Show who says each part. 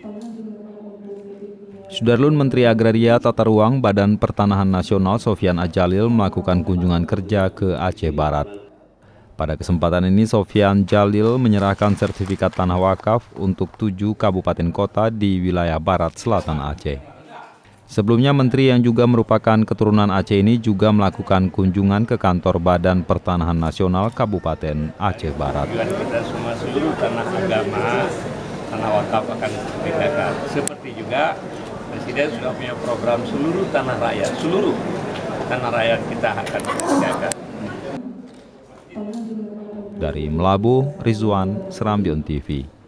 Speaker 1: Sudarlun Menteri Agraria Tata Ruang Badan Pertanahan Nasional Sofyan Adjalil melakukan kunjungan kerja ke Aceh Barat. Pada kesempatan ini Sofyan Jalil menyerahkan sertifikat tanah wakaf untuk 7 kabupaten kota di wilayah barat selatan Aceh. Sebelumnya Menteri yang juga merupakan keturunan Aceh ini juga melakukan kunjungan ke kantor Badan Pertanahan Nasional Kabupaten Aceh Barat.
Speaker 2: Kita semua seluruh tanah agama, tanah wakaf akan dipindahkan. Seperti juga Presiden sudah punya program seluruh tanah rakyat kita akan dipindahkan.
Speaker 1: Dari Melabu, Rizwan, Serambion TV.